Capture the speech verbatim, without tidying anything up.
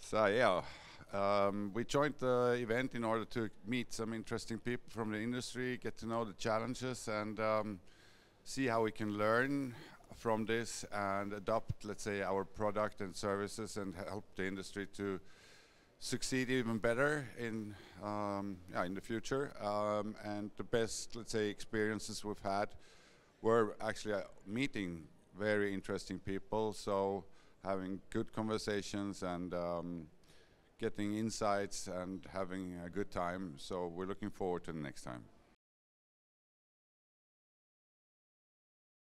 So yeah, um, we joined the event in order to meet some interesting people from the industry, get to know the challenges, and um, see how we can learn from this and adopt, let's say, our product and services and help the industry to succeed even better in um, yeah, in the future. Um, and the best, let's say, experiences we've had were actually uh, meeting very interesting people. So having good conversations and um, getting insights and having a good time. So we're looking forward to the next time.